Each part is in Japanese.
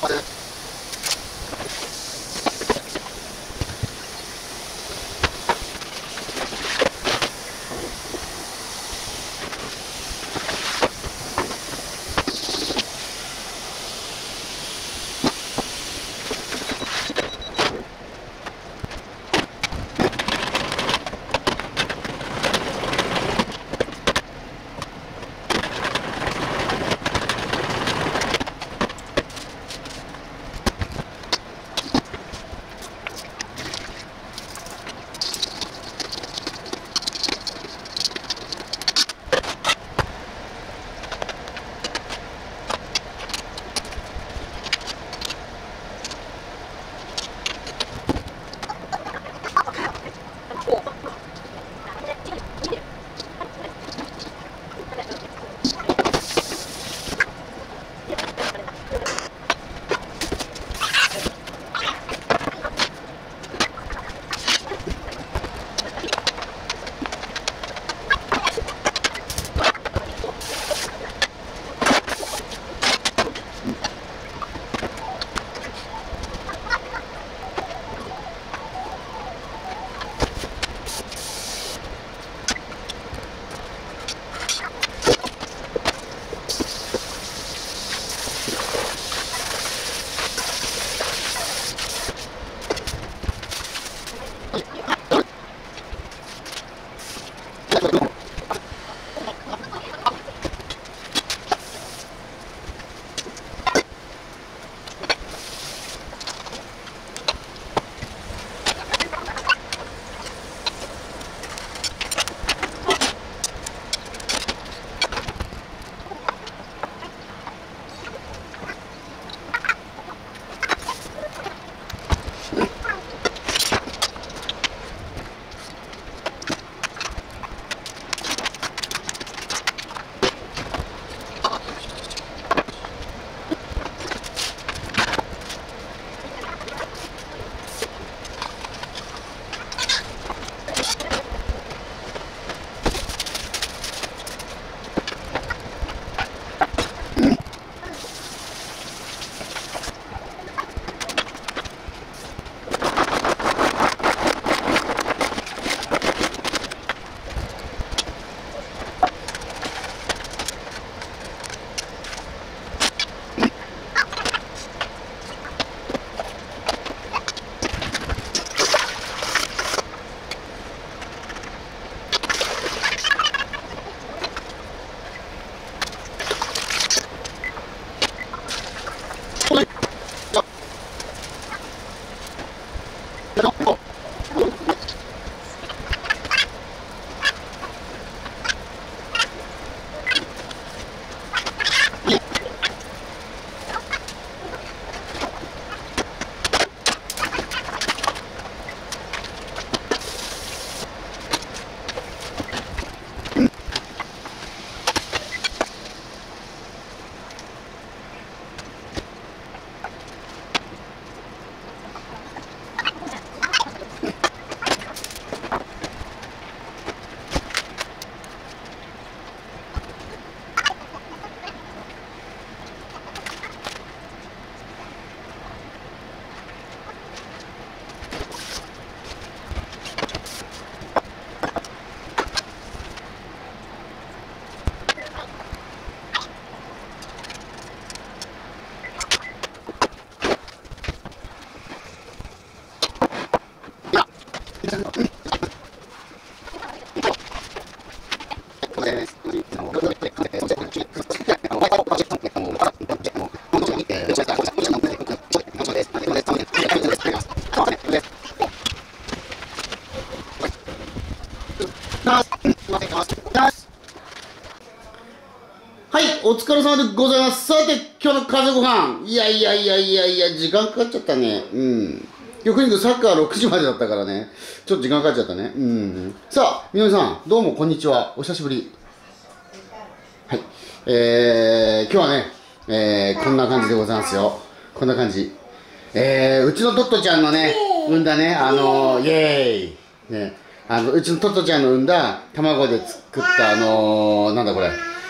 はい、お疲れ様でございます。さて、今日の風ご飯。いや、時間かかっちゃったね。よくにくサッカー6時までだったからね。ちょっと時間かかっちゃったね。さあ、みのりさん、どうもこんにちは。お久しぶり。はい。今日はね、こんな感じでございますよ。こんな感じ。うちのトットちゃんのね、産んだね、イエーイ。ね、うちのトットちゃんの産んだ卵で作ったなんだこれ。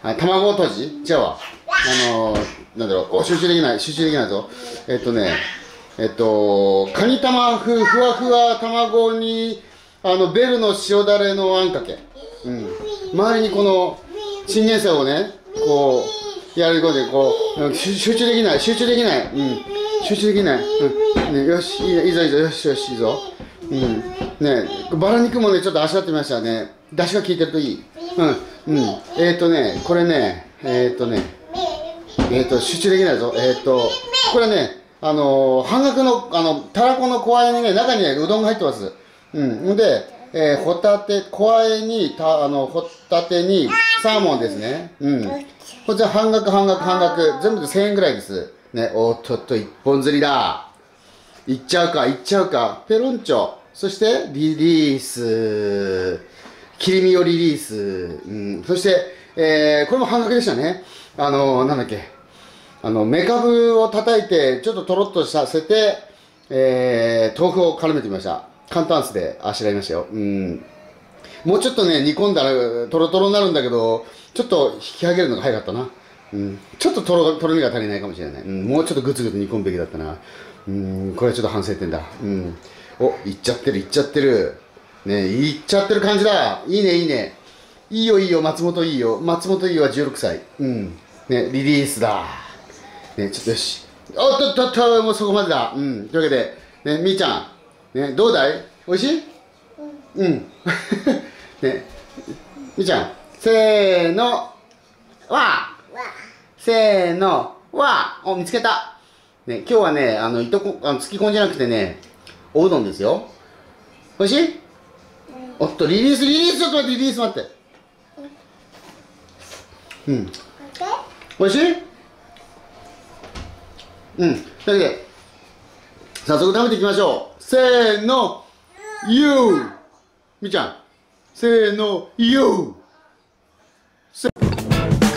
卵とじじゃあわ。なんだろう、集中できないぞ。カニ玉ふわふわ卵に、ベルの塩だれのあんかけ。うん。周りにこの、チンゲン菜をね、こう、やることで、こう、集中できない。うん。集中できない。うん。ね、よし、いいぞ、よし、いいぞ。うん。ね、バラ肉もね、ちょっとあしらってみましたね。出汁が効いてるといい。うん。これね、集中できないぞ。これね、半額の、たらこの小あえにね、中にね、うどんが入ってます。うん。で、ホタテ、小あえに、ホタテに、サーモンですね。うん。こちら半額。全部で1000円ぐらいです。ね、おっとっと、一本釣りだ。いっちゃうか。ペロンチョ。そして、リリース。切り身をリリース。うん。そして、これも半額でしたね。なんだっけ。メカブを叩いて、ちょっととろっとさせて、豆腐を絡めてみました。簡単酢であしらいましたよ。うん。もうちょっとね、煮込んだら、トロトロになるんだけど、ちょっと引き上げるのが早かったな。うん。ちょっととろみが足りないかもしれない。うん。もうちょっとグツグツ煮込むべきだったな。うん。これはちょっと反省点だ。うん。お、いっちゃってる。ね、いっちゃってる感じだ。いいね。いいよ、松本いいよ。松本いいよは16歳。うん。ね、リリースだ。ね、ちょっとよし。おっと、もうそこまでだ。うん。というわけで、ね、みーちゃん。ね、どうだい？おいしい？うん。ね、みーちゃん。せーの。わせーの。お、見つけた。ね、今日はね、つきこんじゃなくてね、おうどんですよ。おいしい？おっと、リリース、ちょっと待って。うん。おいしい？うん。というわけで、早速食べていきましょう。せーの、みーちゃん。せーの、